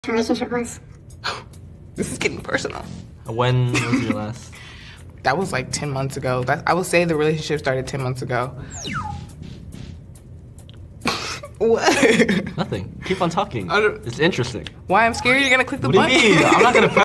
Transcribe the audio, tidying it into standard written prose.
relationship was. This is getting personal. When was your last? That was like 10 months ago. I would say the relationship started 10 months ago. What? Nothing. Keep on talking. It's interesting. Why? I'm scared you're gonna click the What do button. you mean? I'm not gonna press